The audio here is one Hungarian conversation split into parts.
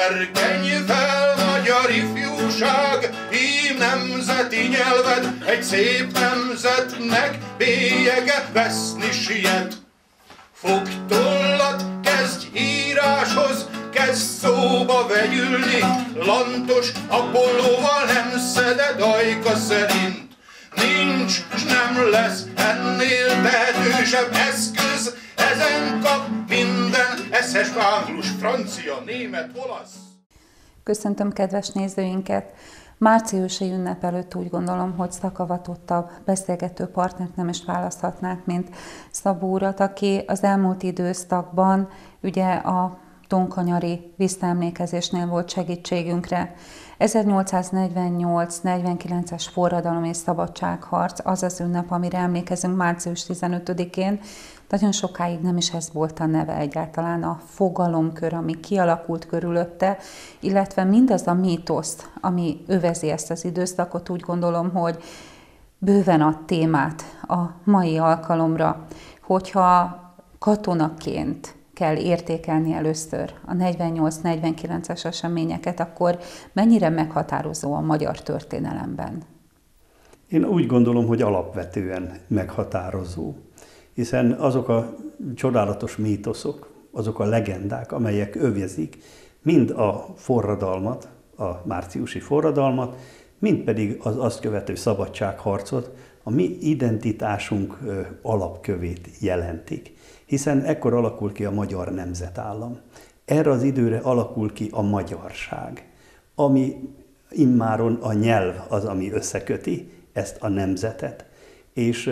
Serkenj fel, magyar ifjúság, ím nemzeti nyelved, egy szép nemzetnek bélyege veszni siet. Fogd tollat, kezdj íráshoz, kezd szóba vegyülni, lantos Apollóval nem szeded ajka szerint. Nincs, s nem lesz ennél tehetősebb eszköz, ezen kap minden eszes anglus, francia, német, olasz. Köszöntöm kedves nézőinket! Márciusi ünnep előtt úgy gondolom, hogy szakavatottabb beszélgető partnert nem is választhatnánk, mint Szabó urat, aki az elmúlt időszakban ugye a Tonkanyari visszaemlékezésnél volt segítségünkre. 1848-49-es forradalom és szabadságharc az az ünnep, amire emlékezünk március 15-én. Nagyon sokáig nem is ez volt a neve egyáltalán, a fogalomkör, ami kialakult körülötte, illetve mindaz a mítosz, ami övezi ezt az időszakot, úgy gondolom, hogy bőven ad témát a mai alkalomra, hogyha katonaként kell értékelni először a 48-49-es eseményeket, akkor mennyire meghatározó a magyar történelemben? Én úgy gondolom, hogy alapvetően meghatározó, hiszen azok a csodálatos mítoszok, azok a legendák, amelyek övezik mind a forradalmat, a márciusi forradalmat, mind pedig az azt követő szabadságharcot, a mi identitásunk alapkövét jelentik. Hiszen ekkor alakul ki a magyar nemzetállam. Erre az időre alakul ki a magyarság, ami immáron a nyelv az, ami összeköti ezt a nemzetet. És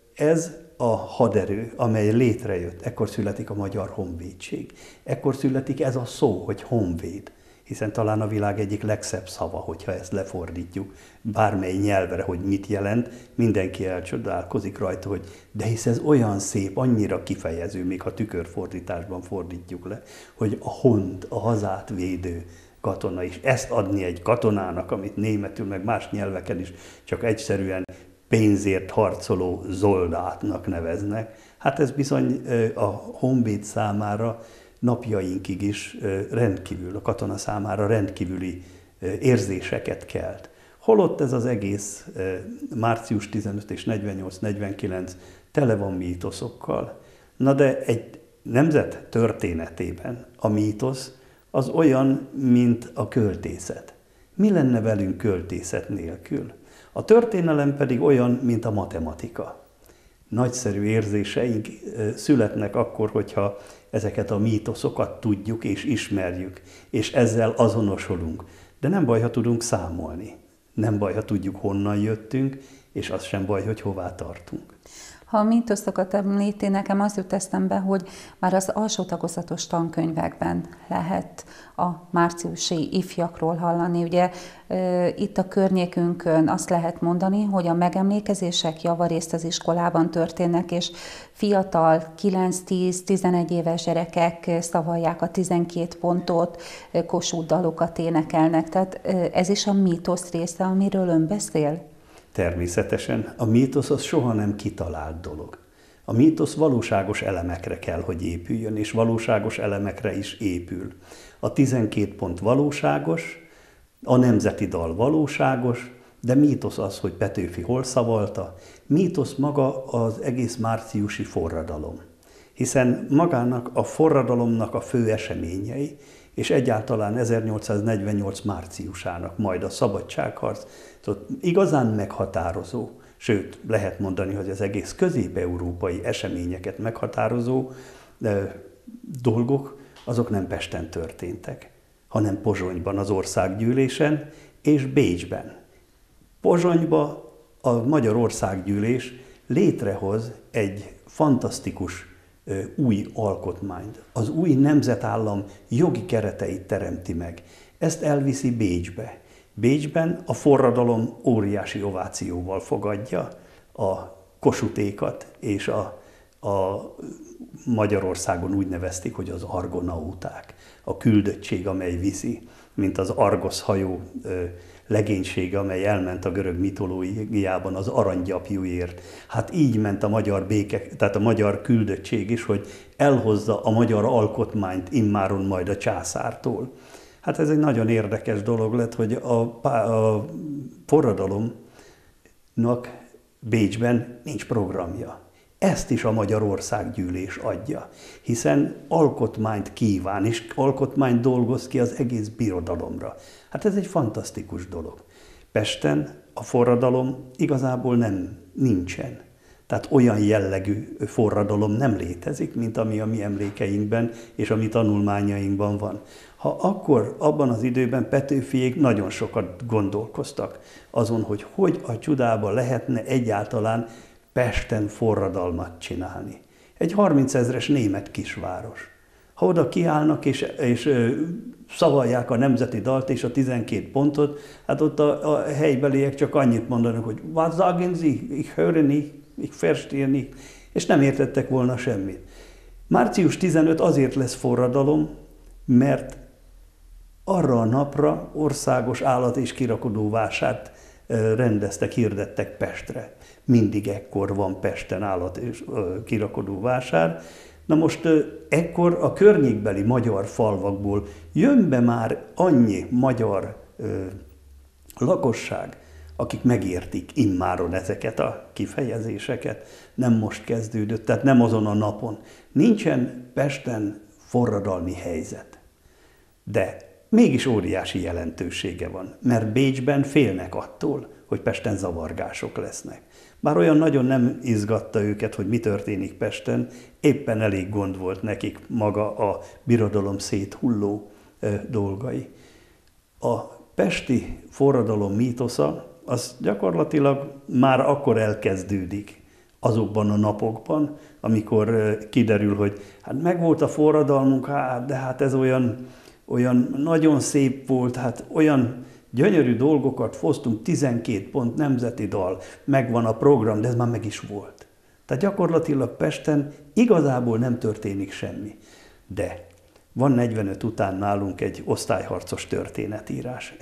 ez a haderő, amely létrejött, ekkor születik a Magyar Honvédség. Ekkor születik ez a szó, hogy honvéd, hiszen talán a világ egyik legszebb szava, hogyha ezt lefordítjuk bármely nyelvre, hogy mit jelent, mindenki elcsodálkozik rajta, hogy de hisz ez olyan szép, annyira kifejező, még ha tükörfordításban fordítjuk le, hogy a hont, a hazát védő katona is. Ezt adni egy katonának, amit németül, meg más nyelveken is csak egyszerűen pénzért harcoló zoldátnak neveznek, hát ez bizony a honvéd számára napjainkig is rendkívül, a katona számára rendkívüli érzéseket kelt. Holott ez az egész március 15 és 48-49 tele van mítoszokkal. Na de egy nemzet történetében a mítosz az olyan, mint a költészet. Mi lenne velünk költészet nélkül? A történelem pedig olyan, mint a matematika. Nagyszerű érzéseink születnek akkor, hogyha ezeket a mítoszokat tudjuk és ismerjük, és ezzel azonosulunk. De nem baj, ha tudunk számolni. Nem baj, ha tudjuk, honnan jöttünk, és az sem baj, hogy hová tartunk. Ha a mítoszokat említi, nekem az jut eszembe, hogy már az alsó tagozatos tankönyvekben lehet a márciusi ifjakról hallani. Ugye itt a környékünkön azt lehet mondani, hogy a megemlékezések javarészt az iskolában történnek, és fiatal, 9-10-11 éves gyerekek szavalják a 12 pontot, Kossuth dalokat énekelnek. Tehát ez is a mítosz része, amiről ön beszél? Természetesen. A mítosz az soha nem kitalált dolog. A mítosz valóságos elemekre kell, hogy épüljön, és valóságos elemekre is épül. A 12 pont valóságos, a nemzeti dal valóságos, de mítosz az, hogy Petőfi hol szavalta. Mítosz maga az egész márciusi forradalom. Hiszen magának a forradalomnak a fő eseményei, és egyáltalán 1848 márciusának, majd a szabadságharc, igazán meghatározó, sőt, lehet mondani, hogy az egész közép-európai eseményeket meghatározó dolgok, azok nem Pesten történtek, hanem Pozsonyban, az országgyűlésen és Bécsben. Pozsonyban a Magyar Országgyűlés létrehoz egy fantasztikus új alkotmányt, az új nemzetállam jogi kereteit teremti meg. Ezt elviszi Bécsbe. Bécsben a forradalom óriási ovációval fogadja a Kossuth-ékat, és a Magyarországon úgy nevezték, hogy az argonauták, a küldöttség, amely viszi, mint az Argosz hajó legénysége, amely elment a görög mitológiában az aranygyapjúért. Hát így ment a magyar tehát a magyar küldöttség is, hogy elhozza a magyar alkotmányt immáron majd a császártól. Hát ez egy nagyon érdekes dolog lett, hogy a forradalomnak Bécsben nincs programja. Ezt is a Magyarországgyűlés adja, hiszen alkotmányt kíván, és alkotmányt dolgoz ki az egész birodalomra. Hát ez egy fantasztikus dolog. Pesten a forradalom igazából nincsen. Tehát olyan jellegű forradalom nem létezik, mint ami a mi emlékeinkben és a mi tanulmányainkban van. Ha akkor, abban az időben Petőfiék nagyon sokat gondolkoztak azon, hogy a csodába lehetne egyáltalán Pesten forradalmat csinálni. Egy 30 000-es német kisváros. Ha oda kiállnak és szavalják a nemzeti dalt és a 12 pontot, hát ott a helybeliek csak annyit mondanak, hogy was sagen Sie, ich höre nicht, ich verstehe nicht, és nem értettek volna semmit. Március 15 azért lesz forradalom, mert arra a napra országos állat- és kirakodóvásárt rendeztek, hirdettek Pestre. Mindig ekkor van Pesten állat- és kirakodóvásár. Na most ekkor a környékbeli magyar falvakból jön be már annyi magyar lakosság, akik megértik immáron ezeket a kifejezéseket. Nem most kezdődött, tehát nem azon a napon. Nincsen Pesten forradalmi helyzet. De mégis óriási jelentősége van, mert Bécsben félnek attól, hogy Pesten zavargások lesznek. Bár olyan nagyon nem izgatta őket, hogy mi történik Pesten, éppen elég gond volt nekik maga a birodalom széthulló dolgai. A pesti forradalom mítosza az gyakorlatilag már akkor elkezdődik azokban a napokban, amikor kiderül, hogy hát megvolt a forradalmunk, de hát ez olyan nagyon szép volt, hát olyan gyönyörű dolgokat hoztunk, 12 pont nemzeti dal, megvan a program, de ez már meg is volt. Tehát gyakorlatilag Pesten igazából nem történik semmi. De van 45 után nálunk egy osztályharcos történetírás,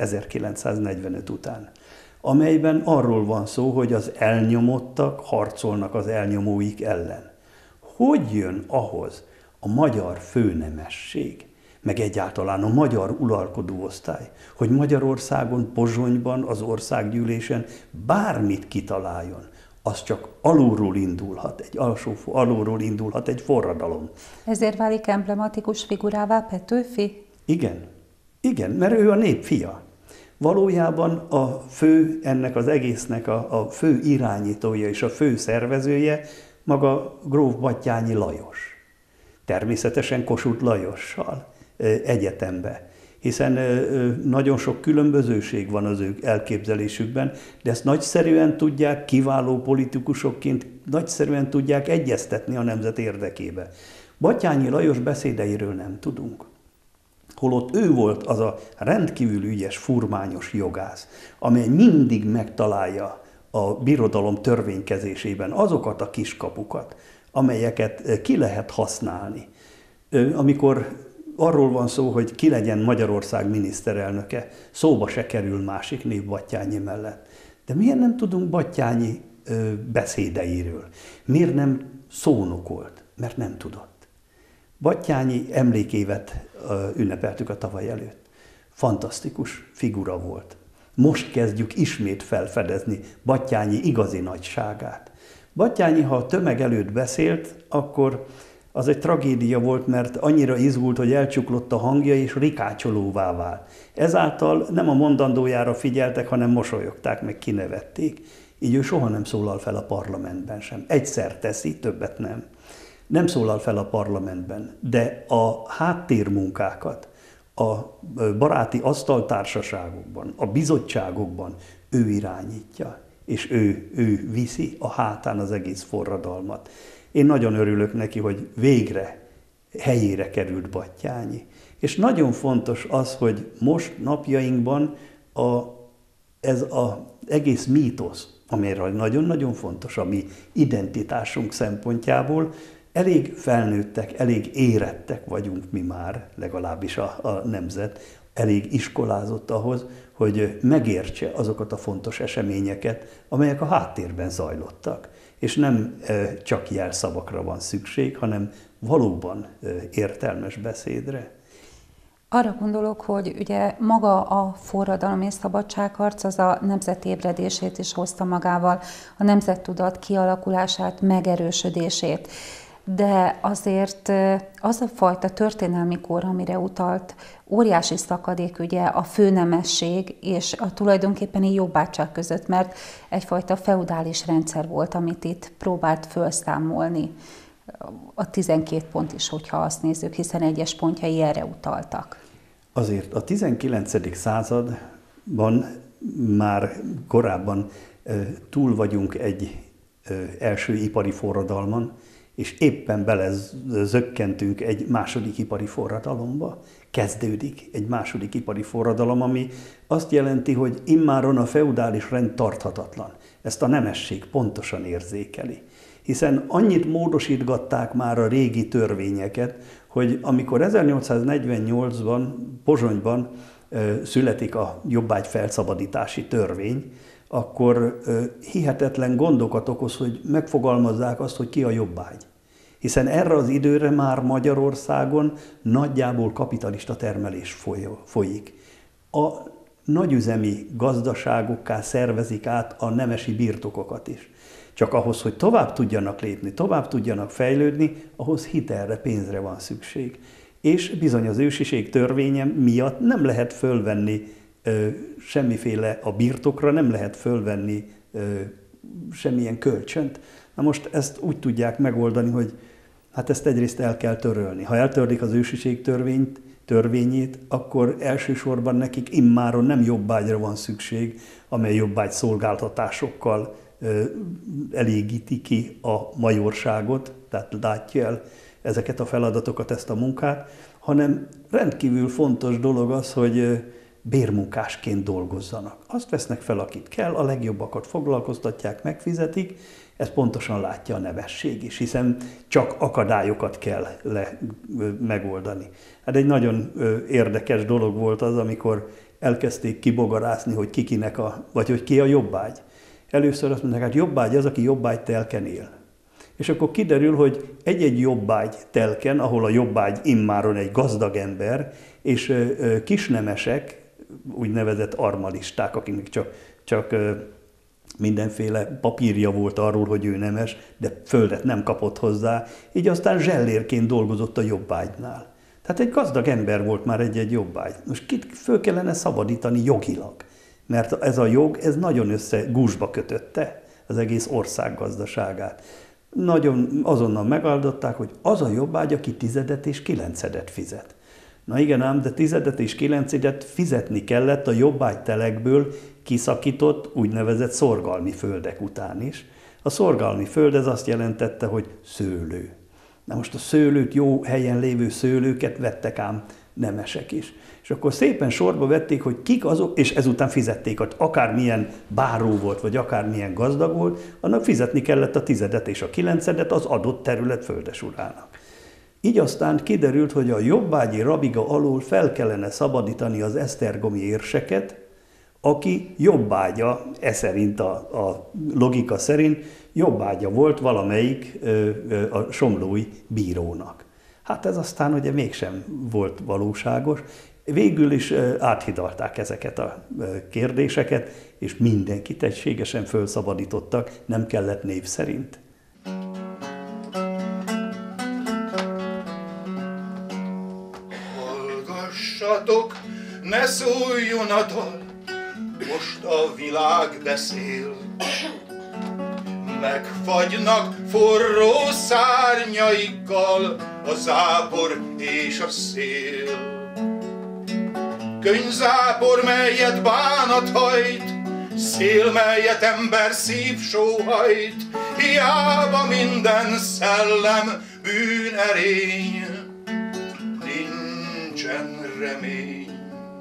1945 után, amelyben arról van szó, hogy az elnyomottak harcolnak az elnyomóik ellen. Hogy jön ahhoz a magyar főnemesség, meg egyáltalán a magyar uralkodó osztály, hogy Magyarországon, Pozsonyban, az országgyűlésen bármit kitaláljon, az csak alulról indulhat, alulról indulhat egy forradalom. Ezért válik emblematikus figurává Petőfi? Igen, mert ő a nép fia. Valójában a fő, ennek az egésznek a fő irányítója és a fő szervezője maga gróf Batthyány Lajos. Természetesen Kossuth Lajossal egyetembe, hiszen nagyon sok különbözőség van az ő elképzelésükben, de ezt nagyszerűen tudják, kiváló politikusokként nagyszerűen tudják egyeztetni a nemzet érdekébe. Batthyány Lajos beszédeiről nem tudunk. Holott ő volt az a rendkívül ügyes, furmányos jogász, amely mindig megtalálja a birodalom törvénykezésében azokat a kiskapukat, amelyeket ki lehet használni. Amikor arról van szó, hogy ki legyen Magyarország miniszterelnöke, szóba se kerül másik név Batthyány mellett. De miért nem tudunk Batthyány beszédeiről? Miért nem szónokolt? Mert nem tudott. Batthyány emlékévet ünnepeltük a tavaly előtt. Fantasztikus figura volt. Most kezdjük ismét felfedezni Batthyány igazi nagyságát. Batthyány, ha a tömeg előtt beszélt, akkor az egy tragédia volt, mert annyira izgult, hogy elcsuklott a hangja, és rikácsolóvá vált. Ezáltal nem a mondandójára figyeltek, hanem mosolyogták, meg kinevették. Így ő soha nem szólal fel a parlamentben sem. Egyszer teszi, többet nem. Nem szólal fel a parlamentben, de a háttérmunkákat a baráti asztaltársaságokban, a bizottságokban ő irányítja, és ő viszi a hátán az egész forradalmat. Én nagyon örülök neki, hogy végre helyére került Batthyány. És nagyon fontos az, hogy most napjainkban ez az egész mítosz, amelyről nagyon-nagyon fontos a mi identitásunk szempontjából, elég felnőttek, elég érettek vagyunk mi már, legalábbis a nemzet, elég iskolázott ahhoz, hogy megértse azokat a fontos eseményeket, amelyek a háttérben zajlottak. És nem csak jelszavakra van szükség, hanem valóban értelmes beszédre. Arra gondolok, hogy ugye maga a forradalom és szabadságharc az a nemzet ébredését is hozta magával, a nemzettudat kialakulását, megerősödését. De azért az a fajta történelmi kor, amire utalt, óriási szakadék ugye a főnemesség és a tulajdonképpeni jobbágyság között, mert egyfajta feudális rendszer volt, amit itt próbált felszámolni. A 12 pont is, hogyha azt nézzük, hiszen egyes pontjai erre utaltak. Azért a 19. században már korábban túl vagyunk egy első ipari forradalman, és éppen belezökkentünk egy második ipari forradalomba. Kezdődik egy második ipari forradalom, ami azt jelenti, hogy immáron a feudális rend tarthatatlan. Ezt a nemesség pontosan érzékeli. Hiszen annyit módosítgatták már a régi törvényeket, hogy amikor 1848-ban Pozsonyban születik a jobbágy felszabadítási törvény, akkor hihetetlen gondokat okoz, hogy megfogalmazzák azt, hogy ki a jobbágy. Hiszen erre az időre már Magyarországon nagyjából kapitalista termelés folyik. A nagyüzemi gazdaságokká szervezik át a nemesi birtokokat is. Csak ahhoz, hogy tovább tudjanak lépni, tovább tudjanak fejlődni, ahhoz hitelre, pénzre van szükség. És bizony az ősiség törvénye miatt nem lehet fölvenni semmiféle a birtokra, nem lehet fölvenni semmilyen kölcsönt. Na most ezt úgy tudják megoldani, hogy hát ezt egyrészt el kell törölni. Ha eltörlik az ősiség törvényét, akkor elsősorban nekik immáron nem jobbágyra van szükség, amely jobbágy szolgáltatásokkal elégíti ki a majorságot, tehát látja el ezeket a feladatokat, ezt a munkát, hanem rendkívül fontos dolog az, hogy bérmunkásként dolgozzanak. Azt vesznek fel, akit kell, a legjobbakat foglalkoztatják, megfizetik, ezt pontosan látja a nemesség is, hiszen csak akadályokat kell megoldani. Hát egy nagyon érdekes dolog volt az, amikor elkezdték kibogarászni, hogy hogy ki a jobbágy. Először azt mondták, hát jobbágy az, aki jobbágy telken él. És akkor kiderül, hogy egy-egy jobbágy telken, ahol a jobbágy immáron egy gazdag ember, és kisnemesek, úgynevezett armalisták, akiknek csak mindenféle papírja volt arról, hogy ő nemes, de földet nem kapott hozzá, így aztán zsellérként dolgozott a jobbágynál. Tehát egy gazdag ember volt már egy-egy jobbágy. Most kit föl kellene szabadítani jogilag, mert ez a jog, ez nagyon gúzsba kötötte az egész ország gazdaságát. Nagyon azonnal megoldották, hogy az a jobbágy, aki 10. és 9. fizet. Na igen ám, de 10. és 9. fizetni kellett a jobbágytelekből kiszakított, úgynevezett szorgalmi földek után is. A szorgalmi föld ez azt jelentette, hogy szőlő. Na most a szőlőt, jó helyen lévő szőlőket vettek ám nemesek is. És akkor szépen sorba vették, hogy kik azok, és ezután fizették, hogy akármilyen báró volt, vagy akármilyen gazdag volt, annak fizetni kellett a 10. és a 9. az adott terület földesurának. Így aztán kiderült, hogy a jobbágyi rabiga alól fel kellene szabadítani az esztergomi érseket, aki jobbágya, szerint a logika szerint jobbágya volt valamelyik a somlói bírónak. Hát ez aztán ugye mégsem volt valóságos. Végül is áthidalták ezeket a kérdéseket, és mindenkit egységesen felszabadítottak, nem kellett név szerint. Hallgassatok, ne szóljon a dal, most a világ beszél. Megfagynak forró szárnyaikkal a zápor és a szél. Könyvzápor, melyet bánat hajt, szél, melyet ember szív sóhajt, hiába minden szellem bűnerény, nincsen remény.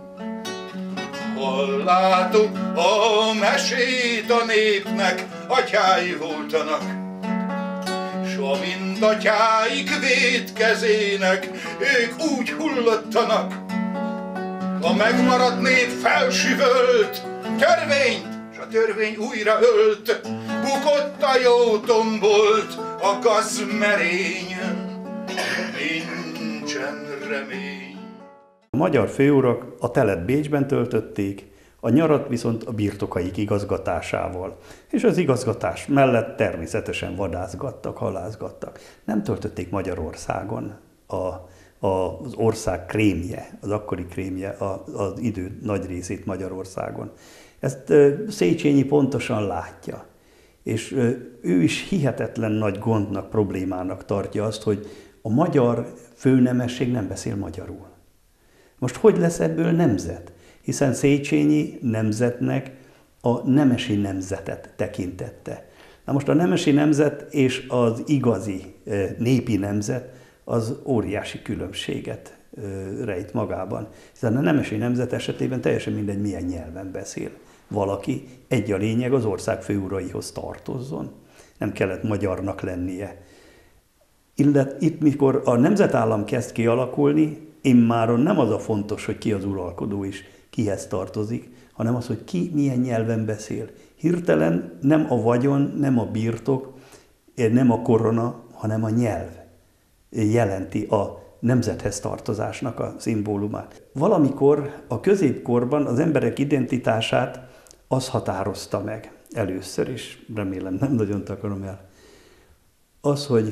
Hallátok a mesét a népnek, atyái voltanak, s amint atyáik vétkezének, ők úgy hullottanak. A megmaradt nép felsüvölt törvényt, s a törvény újra ölt, bukott a jó tombolt a gazmerény, nincsen remény. A magyar főurak a telet Bécsben töltötték, a nyarat viszont a birtokaik igazgatásával. És az igazgatás mellett természetesen vadászgattak, halászgattak. Nem töltötték Magyarországon az ország krémje, az akkori krémje, az idő nagy részét Magyarországon. Ezt Széchenyi pontosan látja. És ő is hihetetlen nagy gondnak, problémának tartja azt, hogy a magyar főnemesség nem beszél magyarul. Most hogy lesz ebből nemzet? Hiszen Széchenyi nemzetnek a nemesi nemzetet tekintette. Na most a nemesi nemzet és az igazi népi nemzet az óriási különbséget rejt magában. Hiszen a nemesi nemzet esetében teljesen mindegy, milyen nyelven beszél valaki, egy a lényeg, az ország főuraihoz tartozzon. Nem kellett magyarnak lennie. Itt, mikor a nemzetállam kezd kialakulni, immáron nem az a fontos, hogy ki az uralkodó is, kihez tartozik, hanem az, hogy ki milyen nyelven beszél. Hirtelen nem a vagyon, nem a birtok, nem a korona, hanem a nyelv jelenti a nemzethez tartozásnak a szimbólumát. Valamikor a középkorban az emberek identitását az határozta meg először is, remélem nem nagyon takarom el, az, hogy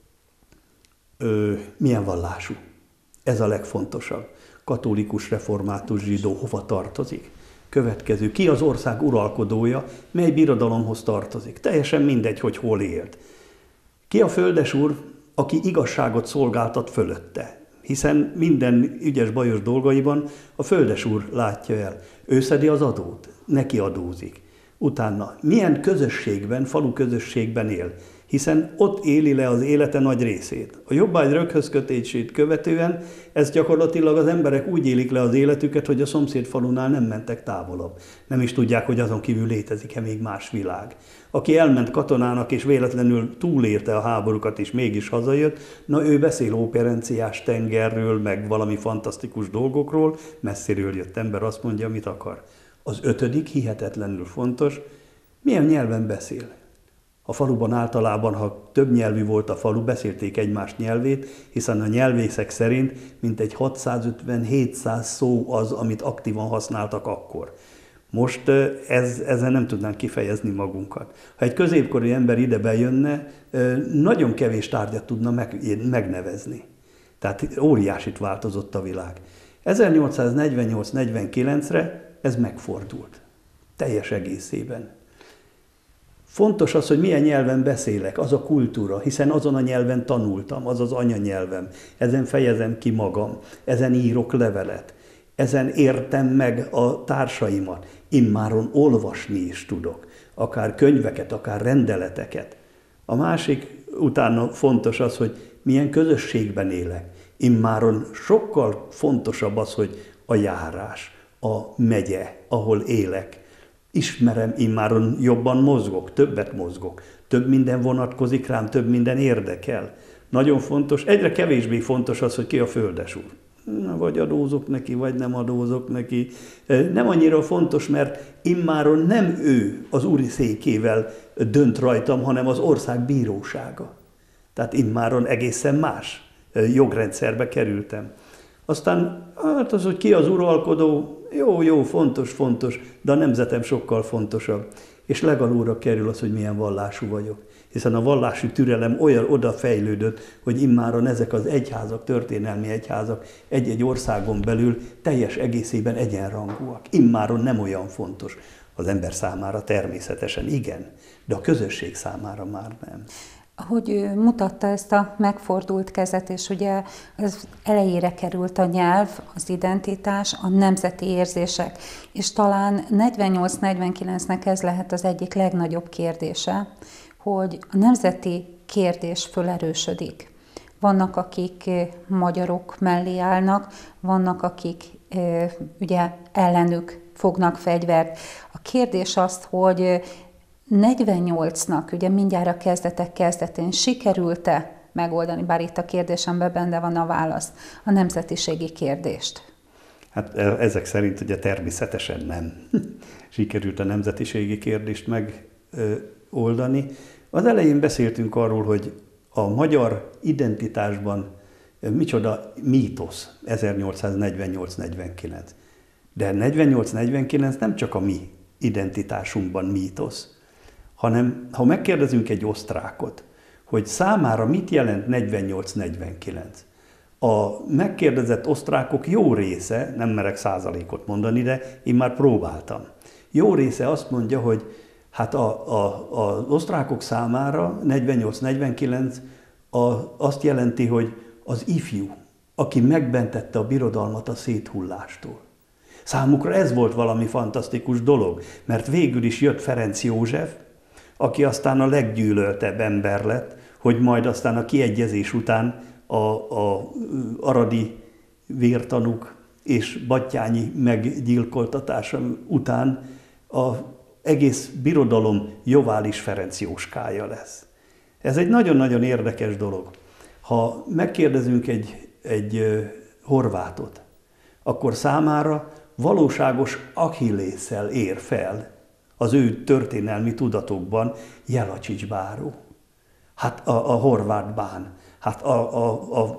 milyen vallású. Ez a legfontosabb. Katolikus, református, zsidó hova tartozik? Következő. Ki az ország uralkodója, mely birodalomhoz tartozik? Teljesen mindegy, hogy hol élt. Ki a földesúr, aki igazságot szolgáltat fölötte? Hiszen minden ügyes-bajos dolgaiban a földesúr látja el. Ő szedi az adót, neki adózik. Utána milyen közösségben, falu közösségben él? Hiszen ott éli le az élete nagy részét. A jobbágy röghözkötését követően ez gyakorlatilag az emberek úgy élik le az életüket, hogy a szomszéd falunál nem mentek távolabb. Nem is tudják, hogy azon kívül létezik-e még más világ. Aki elment katonának és véletlenül túlélte a háborúkat és mégis hazajött, na ő beszél óperenciás tengerről, meg valami fantasztikus dolgokról, messziről jött ember azt mondja, amit akar. Az 5. hihetetlenül fontos, milyen nyelven beszél. A faluban általában, ha több nyelvű volt a falu, beszélték egymás nyelvét, hiszen a nyelvészek szerint mintegy 650-700 szó az, amit aktívan használtak akkor. Most ezzel nem tudnánk kifejezni magunkat. Ha egy középkori ember ide bejönne, nagyon kevés tárgyat tudna megnevezni. Tehát óriásit változott a világ. 1848-49-re ez megfordult. Teljes egészében. Fontos az, hogy milyen nyelven beszélek, az a kultúra, hiszen azon a nyelven tanultam, az az anyanyelvem, ezen fejezem ki magam, ezen írok levelet, ezen értem meg a társaimat, immáron olvasni is tudok, akár könyveket, akár rendeleteket. A másik utána fontos az, hogy milyen közösségben élek. Immáron sokkal fontosabb az, hogy a járás, a megye, ahol élek. Ismerem, immáron jobban mozgok, többet mozgok, több minden vonatkozik rám, több minden érdekel. Nagyon fontos, egyre kevésbé fontos az, hogy ki a földesúr. Vagy adózok neki, vagy nem adózok neki. Nem annyira fontos, mert immáron nem ő az úri székével dönt rajtam, hanem az ország bírósága. Tehát immáron egészen más jogrendszerbe kerültem. Aztán hát az, hogy ki az uralkodó, jó, fontos, de a nemzetem sokkal fontosabb. És legalóra kerül az, hogy milyen vallású vagyok. Hiszen a vallási türelem oda fejlődött, hogy immáron ezek az egyházak, történelmi egyházak egy-egy országon belül teljes egészében egyenrangúak. Immáron nem olyan fontos. Az ember számára természetesen igen, de a közösség számára már nem. Ahogy mutatta ezt a megfordult kezet, és ugye az elejére került a nyelv, az identitás, a nemzeti érzések, és talán 48-49-nek ez lehet az egyik legnagyobb kérdése, hogy a nemzeti kérdés fölerősödik. Vannak, akik magyarok mellé állnak, vannak, akik ugye ellenük fognak fegyvert. A kérdés az, hogy 48-nak, ugye mindjárt a kezdetén sikerült-e megoldani, bár itt a kérdésemben benne van a válasz, a nemzetiségi kérdést? Hát ezek szerint ugye természetesen nem sikerült a nemzetiségi kérdést megoldani. Az elején beszéltünk arról, hogy a magyar identitásban Micsoda mítosz 1848-49. De 48-49 nem csak a mi identitásunkban mítosz, hanem ha megkérdezünk egy osztrákot, hogy számára mit jelent 48-49, a megkérdezett osztrákok jó része, nem merek százalékot mondani, de én már próbáltam, jó része azt mondja, hogy hát az osztrákok számára 48-49 azt jelenti, hogy az ifjú, aki megbentette a birodalmat a széthullástól. Számukra ez volt valami fantasztikus dolog, mert végül is jött Ferenc József, aki aztán a leggyűlöltebb ember lett, hogy majd aztán a kiegyezés után a aradi vértanúk és Battyányi meggyilkoltatása után az egész birodalom jovális Ferenc Jóskája lesz. Ez egy nagyon-nagyon érdekes dolog. Ha megkérdezünk egy horvátot, akkor számára valóságos Achillészel ér fel az ő történelmi tudatokban Jelacsics báró. Hát a horvát bán, hát a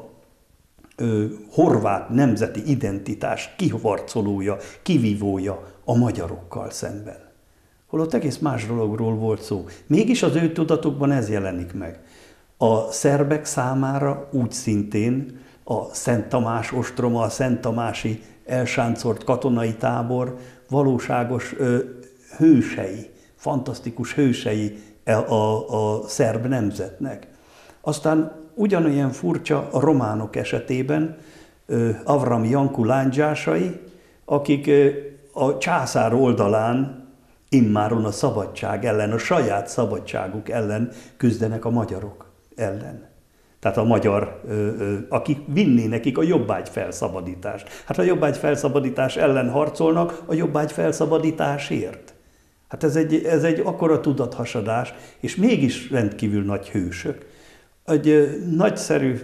horvát nemzeti identitás kiharcolója, kivívója a magyarokkal szemben. Holott egész más dologról volt szó. Mégis az ő tudatokban ez jelenik meg. A szerbek számára úgy szintén a Szent Tamás ostroma, a Szent Tamási elsáncolt katonai tábor valóságos hősei, fantasztikus hősei a szerb nemzetnek. Aztán ugyanolyan furcsa a románok esetében Avram Janku lándzsásai, akik a császár oldalán immáron a szabadság ellen, a saját szabadságuk ellen küzdenek a magyarok ellen. Tehát a magyar, akik vinné nekik a jobbágy felszabadítást. Hát a jobbágy felszabadítás ellen harcolnak, a jobbágy felszabadításért. Hát ez egy akkora tudathasadás, és mégis rendkívül nagy hősök. Egy nagyszerű,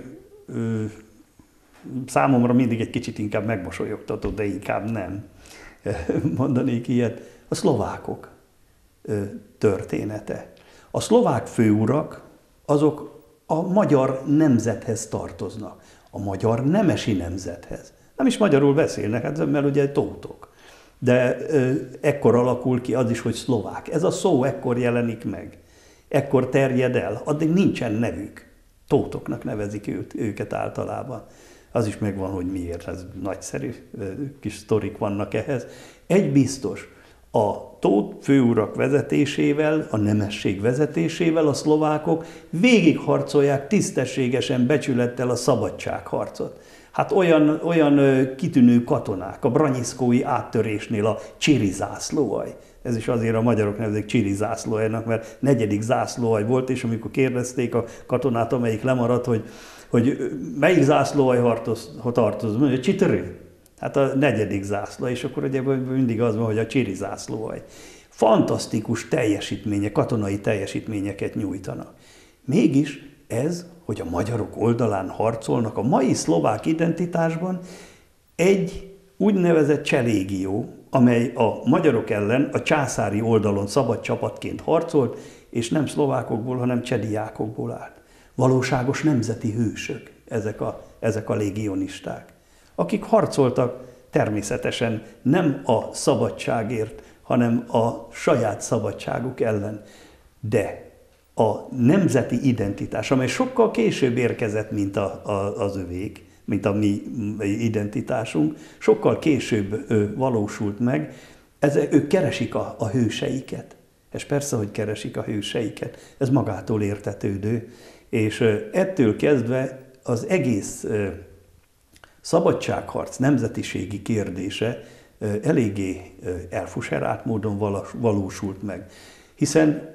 számomra mindig egy kicsit inkább megmosolyogtató, de inkább nem mondanék ilyet, a szlovákok története. A szlovák főurak, azok a magyar nemzethez tartoznak, a magyar nemesi nemzethez. Nem is magyarul beszélnek, hát mert ugye tótok. De ekkor alakul ki az is, hogy szlovák. Ez a szó ekkor jelenik meg, ekkor terjed el, addig nincsen nevük. Tótoknak nevezik őket általában. Az is megvan, hogy miért, ez nagyszerű kis sztorik vannak ehhez. Egy biztos, a tót főurak vezetésével, a nemesség vezetésével a szlovákok végigharcolják tisztességesen, becsülettel a szabadságharcot. Hát olyan kitűnő katonák, a Branyiszkói áttörésnél a Csiri zászlóaj. Ez is azért a magyarok nevezik Csiri zászlóajnak, mert 4. zászlóaj volt, és amikor kérdezték a katonát, amelyik lemaradt, hogy melyik zászlóajhoz tartoz, mondja, Csitörő. Hát a 4. zászló, és akkor ugye mindig az van, hogy a Csiri zászlóaj. Fantasztikus teljesítmények, katonai teljesítményeket nyújtanak. Mégis ez, hogy a magyarok oldalán harcolnak a mai szlovák identitásban, egy úgynevezett cselégió, amely a magyarok ellen a császári oldalon szabad csapatként harcolt, és nem szlovákokból, hanem csediákokból állt. Valóságos nemzeti hősök ezek a légionisták, akik harcoltak természetesen nem a szabadságért, hanem a saját szabadságuk ellen. De a nemzeti identitás, amely sokkal később érkezett, mint az övék, mint a mi identitásunk, sokkal később valósult meg, ők keresik a hőseiket. És persze, hogy keresik a hőseiket, ez magától értetődő, és ettől kezdve az egész szabadságharc nemzetiségi kérdése eléggé elfuserált módon valósult meg. Hiszen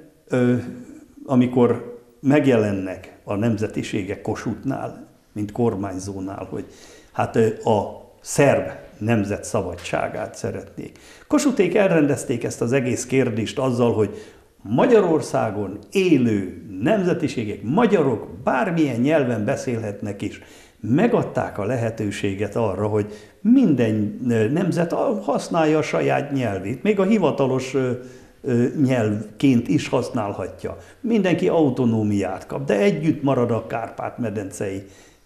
amikor megjelennek a nemzetiségek Kossuthnál, mint kormányzónál, hogy hát a szerb nemzet szabadságát szeretnék. Kossuthék elrendezték ezt az egész kérdést azzal, hogy Magyarországon élő nemzetiségek, magyarok bármilyen nyelven beszélhetnek is, megadták a lehetőséget arra, hogy minden nemzet használja a saját nyelvét, még a hivatalos nyelvként is használhatja. Mindenki autonómiát kap, de együtt marad a Kárpát-medencei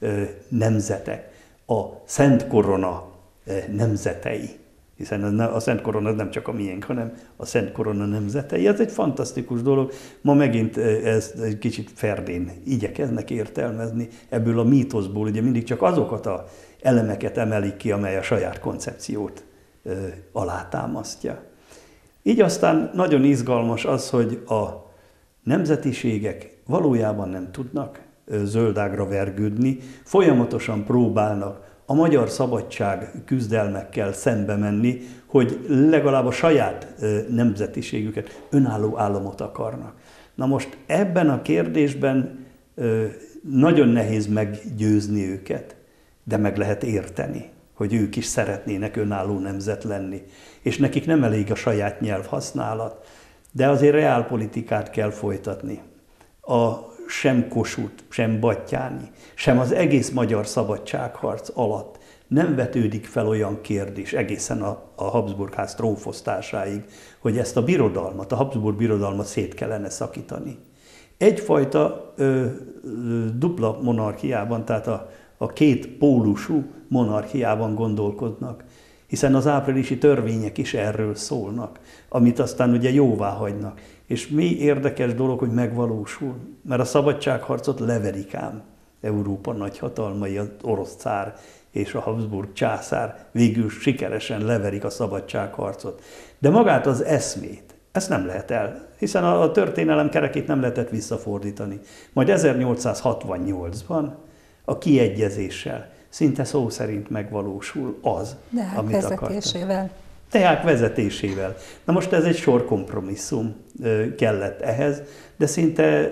nemzetek, a Szent Korona nemzetei, hiszen a Szent Korona nem csak a miénk, hanem a Szent Korona nemzetei. Ez egy fantasztikus dolog. Ma megint ezt egy kicsit ferdén igyekeznek értelmezni. Ebből a mítoszból ugye mindig csak azokat az elemeket emelik ki, amely a saját koncepciót alátámasztja. Így aztán nagyon izgalmas az, hogy a nemzetiségek valójában nem tudnak zöldágra vergődni, folyamatosan próbálnak a magyar szabadság küzdelmekkel szembe menni, hogy legalább a saját nemzetiségüket, önálló államot akarnak. Na most ebben a kérdésben nagyon nehéz meggyőzni őket, de meg lehet érteni, hogy ők is szeretnének önálló nemzet lenni. És nekik nem elég a saját nyelvhasználat, de azért reálpolitikát kell folytatni. Sem Kossuth, sem Batthyány, sem az egész magyar szabadságharc alatt nem vetődik fel olyan kérdés egészen a Habsburg-ház trónfosztásáig, hogy ezt a birodalmat, a Habsburg birodalmat szét kellene szakítani. Egyfajta dupla monarchiában, tehát a két pólusú monarchiában gondolkodnak, hiszen az áprilisi törvények is erről szólnak, amit aztán ugye jóvá hagynak. És mi érdekes dolog, hogy megvalósul, mert a szabadságharcot leverik ám Európa nagyhatalmai, az orosz cár és a Habsburg császár végül sikeresen leverik a szabadságharcot. De magát az eszmét, ezt nem lehet el, hiszen a történelem kerekét nem lehetett visszafordítani. Majd 1868-ban a kiegyezéssel szinte szó szerint megvalósul az, amit akartak. Teák vezetésével. Na most ez egy sor kompromisszum kellett ehhez, de szinte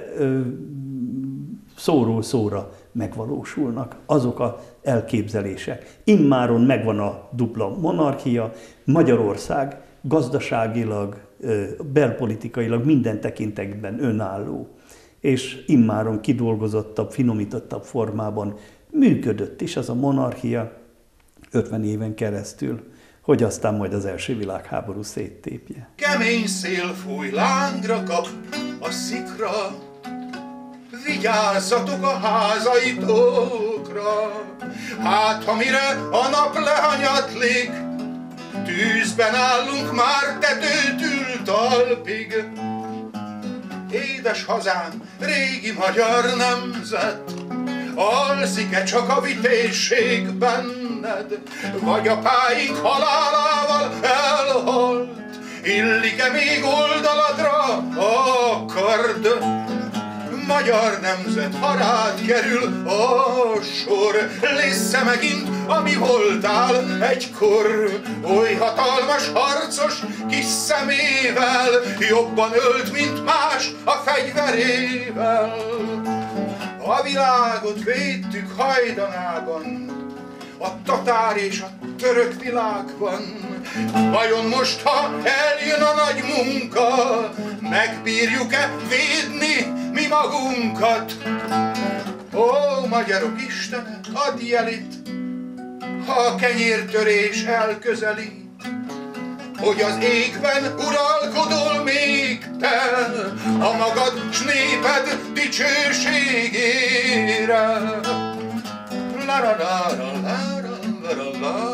szóról szóra megvalósulnak azok az elképzelések. Immáron megvan a dupla monarchia, Magyarország gazdaságilag, belpolitikailag minden tekintetben önálló, és immáron kidolgozottabb, finomítottabb formában működött is az a monarchia 50 éven keresztül, hogy aztán majd az első világháború széttépje. Kemény szél fúj, lángra kap a szikra, vigyázzatok a házaitokra, hát ha mire a nap lehanyatlik, tűzben állunk már tetőtül talpig. Édes hazám, régi magyar nemzet, alszik-e csak a vitézség benned, vagy apáink halálával elhalt, illik-e még oldaladra a kard? Magyar nemzet, ha rád kerül a sor, lésze megint, ami voltál egykor, oly hatalmas harcos kis szemével, jobban ölt, mint más a fegyverével. A világot védtük hajdanában, a tatár és a török világban. Vajon most, ha eljön a nagy munka, megbírjuk-e védni mi magunkat? Ó, magyarok istene, adj jelit, ha a kenyértörés elközelít, hogy az égben uralkodol még te a magad s néped dicsőségére. La la la la la la la la.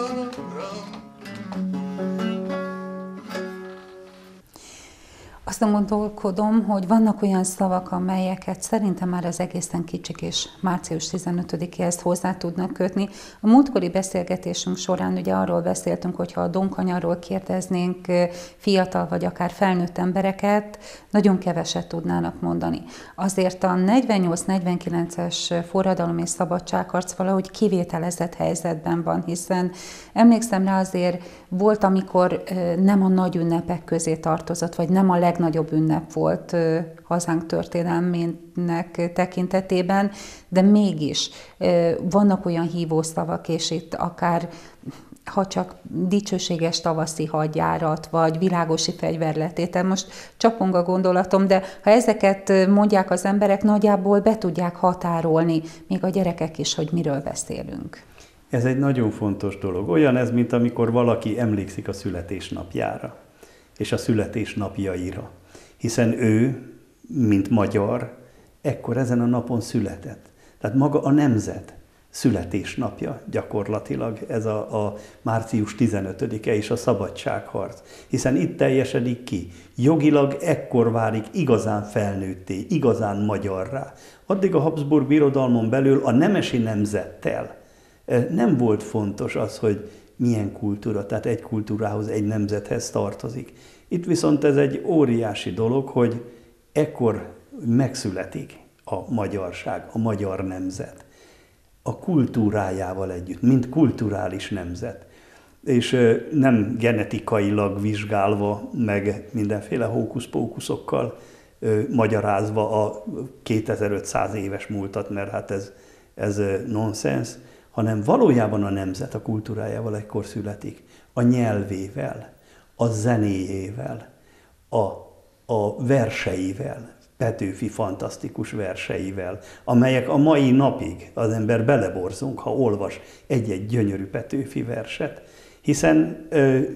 Azt gondolkodom, hogy vannak olyan szavak, amelyeket szerintem már az egészen kicsik és március 15-éhez hozzá tudnak kötni. A múltkori beszélgetésünk során ugye arról beszéltünk, hogy ha a Donkanyarról kérdeznénk fiatal vagy akár felnőtt embereket, nagyon keveset tudnának mondani. Azért a 48-49-es forradalom és szabadságharc valahogy kivételezett helyzetben van, hiszen emlékszem rá, azért volt, amikor nem a nagy ünnepek közé tartozott, vagy nem a legnagyobb ünnep volt hazánk történelmének tekintetében, de mégis vannak olyan hívószavak, és itt akár ha csak dicsőséges tavaszi hadjárat, vagy világosi fegyverletétel, most csapong a gondolatom, de ha ezeket mondják az emberek, nagyjából be tudják határolni, még a gyerekek is, hogy miről beszélünk. Ez egy nagyon fontos dolog. Olyan ez, mint amikor valaki emlékszik a születésnapjára, és a születésnapjaira. Hiszen ő, mint magyar, ekkor ezen a napon született. Tehát maga a nemzet születésnapja gyakorlatilag, ez a március 15-e és a szabadságharc. Hiszen itt teljesedik ki. Jogilag ekkor válik igazán felnőtté, igazán magyarrá. Addig a Habsburg Birodalmon belül a nemesi nemzettel nem volt fontos az, hogy milyen kultúra, tehát egy kultúrához, egy nemzethez tartozik. Itt viszont ez egy óriási dolog, hogy ekkor megszületik a magyarság, a magyar nemzet, a kultúrájával együtt, mint kulturális nemzet. És nem genetikailag vizsgálva, meg mindenféle hókusz-pókuszokkal magyarázva a 2500 éves múltat, mert hát ez nonsens, hanem valójában a nemzet a kultúrájával ekkor születik, a nyelvével, a zenéjével, a verseivel, Petőfi fantasztikus verseivel, amelyek a mai napig az ember beleborzunk, ha olvas egy-egy gyönyörű Petőfi verset, hiszen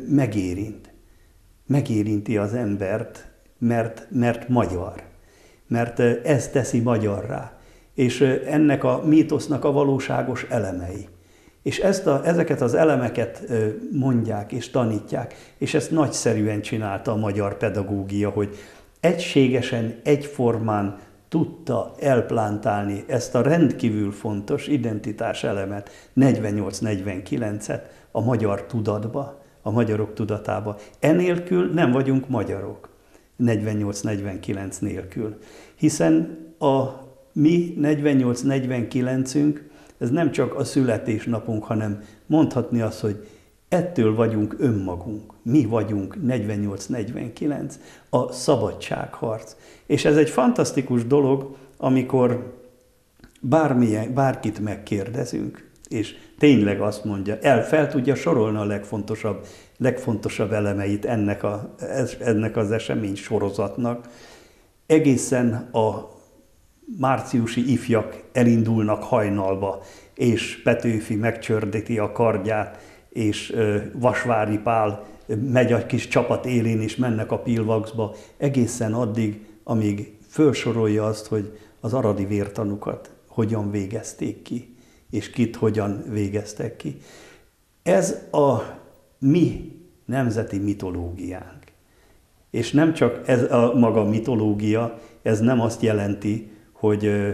megérinti az embert, mert magyar, mert ez teszi magyarrá, és ennek a mítosznak a valóságos elemei. És ezeket az elemeket mondják és tanítják, és ezt nagyszerűen csinálta a magyar pedagógia, hogy egységesen, egyformán tudta elplántálni ezt a rendkívül fontos identitás elemet, 48-49-et a magyar tudatba, a magyarok tudatába. Enélkül nem vagyunk magyarok, 48-49 nélkül. Hiszen a mi 48-49-ünk, ez nem csak a születésnapunk, hanem mondhatni azt, hogy ettől vagyunk önmagunk. Mi vagyunk 48-49, a szabadságharc. És ez egy fantasztikus dolog, amikor bárkit megkérdezünk, és tényleg azt mondja, fel tudja sorolni a legfontosabb elemeit ennek az esemény sorozatnak. Egészen a márciusi ifjak elindulnak hajnalba, és Petőfi megcsördíti a kardját, és Vasvári Pál megy a kis csapat élén, és mennek a Pilvaxba, egészen addig, amíg felsorolja azt, hogy az aradi vértanukat hogyan végezték ki, és kit hogyan végeztek ki. Ez a mi nemzeti mitológiánk. És nem csak ez a maga mitológia, ez nem azt jelenti, hogy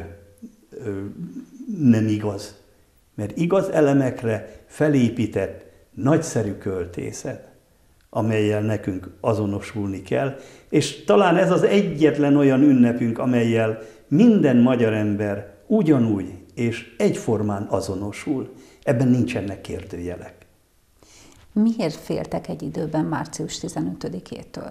nem igaz. Mert igaz elemekre felépített nagyszerű költészet, amellyel nekünk azonosulni kell, és talán ez az egyetlen olyan ünnepünk, amellyel minden magyar ember ugyanúgy és egyformán azonosul. Ebben nincsenek kérdőjelek. Miért féltek egy időben március 15-től?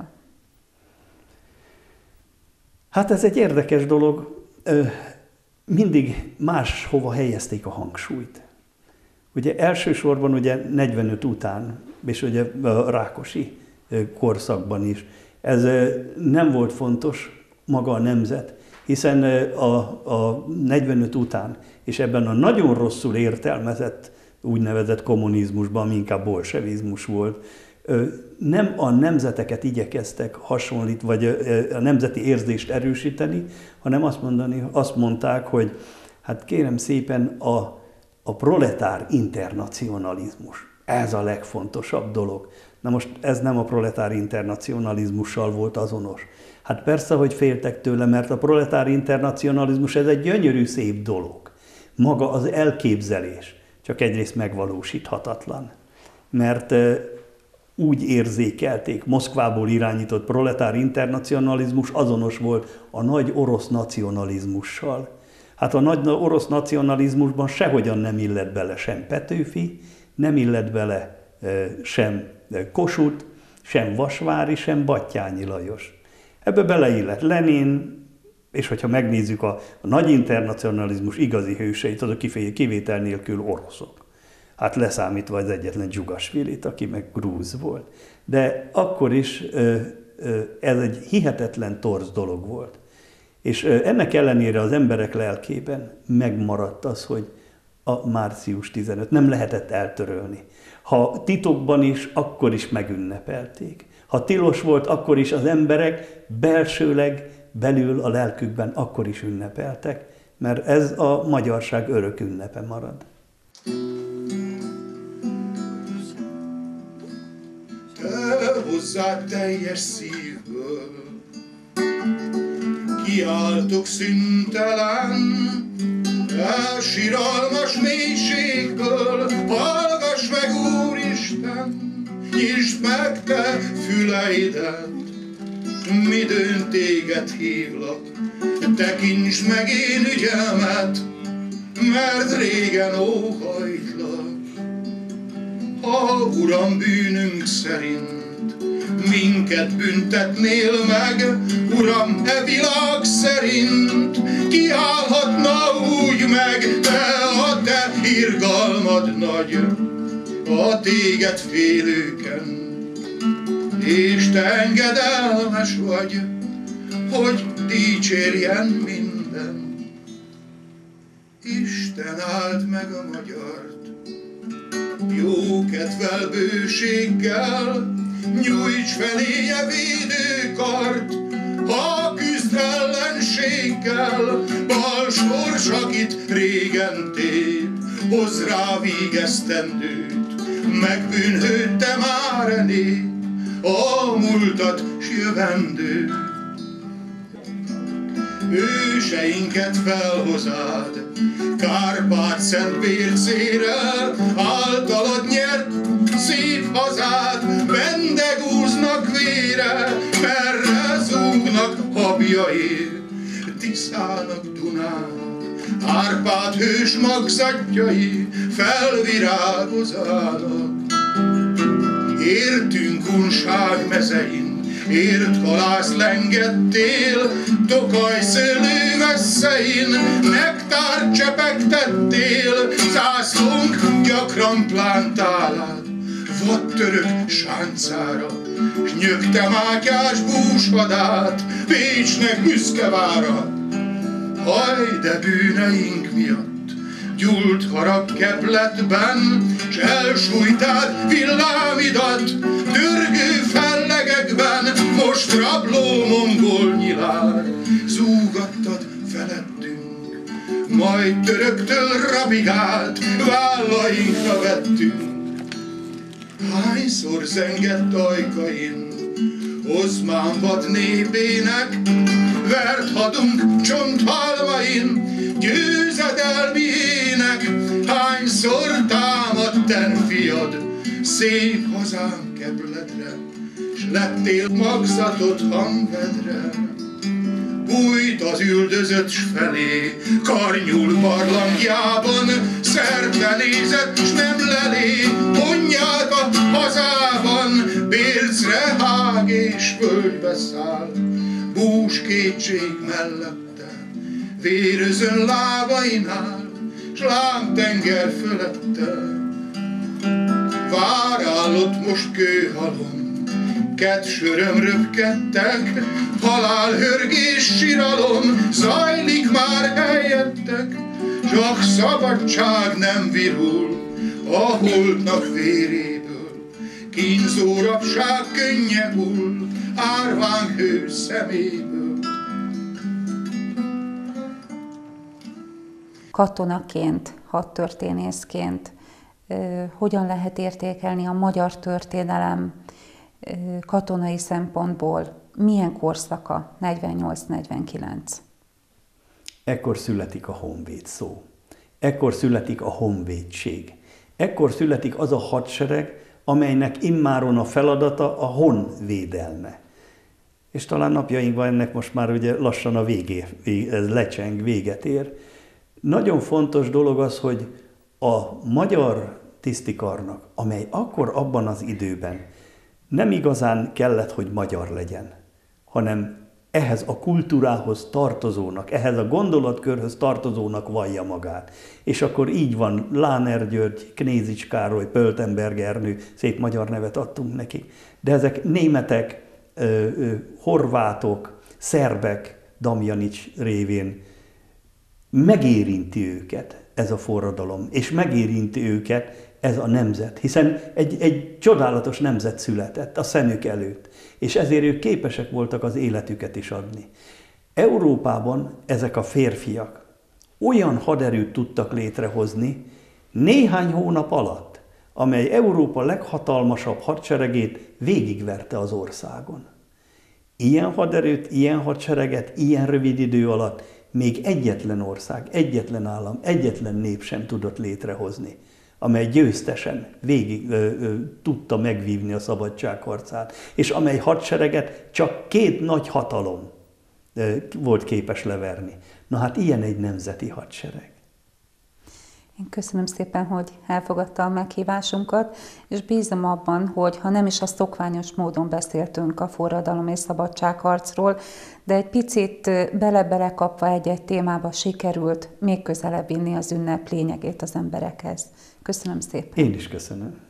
Hát ez egy érdekes dolog. Mindig máshova helyezték a hangsúlyt. Ugye elsősorban ugye 45 után, és ugye a Rákosi korszakban is, ez nem volt fontos maga a nemzet, hiszen a 45 után, és ebben a nagyon rosszul értelmezett úgynevezett kommunizmusban, ami inkább bolsevizmus volt, nem a nemzeteket igyekeztek hasonlítani, vagy a nemzeti érzést erősíteni, hanem azt mondták, hogy hát kérem szépen a proletár internacionalizmus, ez a legfontosabb dolog. Na most ez nem a proletár internacionalizmussal volt azonos. Hát persze, hogy féltek tőle, mert a proletár internacionalizmus ez egy gyönyörű, szép dolog. Maga az elképzelés, csak egyrészt megvalósíthatatlan. Mert úgy érzékelték, Moszkvából irányított proletár internacionalizmus azonos volt a nagy orosz nacionalizmussal. Hát a nagy orosz nacionalizmusban sehogyan nem illett bele sem Petőfi, nem illett bele sem Kossuth, sem Vasvári, sem Batthyány Lajos. Ebbe beleillett Lenin, és hogyha megnézzük a nagy internacionalizmus igazi hőseit, azok kivétel nélkül oroszok. Hát leszámítva az egyetlen Dzsugasvilit, aki meg grúz volt. De akkor is ez egy hihetetlen torz dolog volt. És ennek ellenére az emberek lelkében megmaradt az, hogy a március 15 nem lehetett eltörölni. Ha titokban is, akkor is megünnepelték. Ha tilos volt, akkor is az emberek belsőleg, belül a lelkükben akkor is ünnepeltek, mert ez a magyarság örök ünnepe marad. Te hozzád teljes szívből kiáltok szüntelen, siralmas mélységből, hallgass meg, Úristen, nyisd meg te füleidet, midőn téged hívlak, tekintsd meg én ügyemet, mert régen óhajtlak. Ha, Uram, bűnünk szerint minket büntetnél meg, Uram, e világ szerint kiállhatna úgy meg, de a te irgalmad nagy a téged félőken, és te engedelmes vagy, hogy dicsérjen minden. Isten áld meg a magyart, jó kedvel, bőséggel, nyújts feléje védőkart, ha küzd ellenséggel, bal sors, akit régen tép, hozz rá végeztendőt, megbűnhődte már a nép, a múltat s jövendőt. Őseinket felhozád, Kárpát-Szent Bércérrel, általad nyert szép hazád, vendegúznak vére, merre zúgnak habjaid, Tiszának, Dunának, Árpád hős magzatjai felvirágozának. Értünk unság mezein, ért halász lengettél, Tokaj szőlő vesszein, nektár csepegtettél, zászlónk gyakran plántálád, vadtörök sáncára, s nyögte Mátyás búshadát, Pécsnek büszke várat. Haj, de bűneink miatt gyúlt harag Kepletben, s elsújtád villámidat dörgő fellegekben, most rabló mongol nyilár zúgattad felettünk, majd töröktől rabigát vállainkra vettünk. Hányszor zengett ajkain Oszmán vad népének, vert hadunk csonthalmain győzedelmi ének, hányszor támadt ten fiad szép hazám Kepletre, s lettél magzatot Hamvedre. Bújt az üldözött s felé, karnyul barlangjában, szerte nézett s nem lelé, honnyák a hazában, Bércre hág és völgybe száll, bús kétség mellette, vérözön lábainál, s lángtenger fölette. Várállott most kőhalom, kett söröm röpkedtek, halálhörgés siralom, zajlik már helyettek, csak szabadság nem virul a holtnak véréből, kínzó rabság könnye hull árvánk hő szeméből. Katonaként, hadtörténészként hogyan lehet értékelni a magyar történelem katonai szempontból? Milyen korszaka 48-49? Ekkor születik a honvéd szó. Ekkor születik a honvédség. Ekkor születik az a hadsereg, amelynek immáron a feladata a honvédelme. És talán napjainkban ennek most már ugye lassan a ez lecseng, véget ér. Nagyon fontos dolog az, hogy a magyar tisztikarnak, amely akkor abban az időben nem igazán kellett, hogy magyar legyen, hanem ehhez a kultúrához tartozónak, ehhez a gondolatkörhöz tartozónak vallja magát. És akkor így van, Láner György, Knézics Károly, Pöltenberg Ernő, szép magyar nevet adtunk nekik. De ezek németek, horvátok, szerbek, Damjanics révén megérinti őket ez a forradalom, és megérinti őket ez a nemzet, hiszen egy csodálatos nemzet született a szemük előtt, és ezért ők képesek voltak az életüket is adni. Európában ezek a férfiak olyan haderőt tudtak létrehozni, néhány hónap alatt, amely Európa leghatalmasabb hadseregét végigverte az országon. Ilyen haderőt, ilyen hadsereget, ilyen rövid idő alatt még egyetlen ország, egyetlen állam, egyetlen nép sem tudott létrehozni, amely győztesen végig tudta megvívni a szabadságharcát, és amely hadsereget csak két nagy hatalom volt képes leverni. Na hát ilyen egy nemzeti hadsereg. Én köszönöm szépen, hogy elfogadta a meghívásunkat, és bízom abban, hogy ha nem is a szokványos módon beszéltünk a forradalom és szabadságharcról, de egy picit bele-bele kapva egy-egy témába sikerült még közelebb vinni az ünnep lényegét az emberekhez. Köszönöm szépen. Én is köszönöm.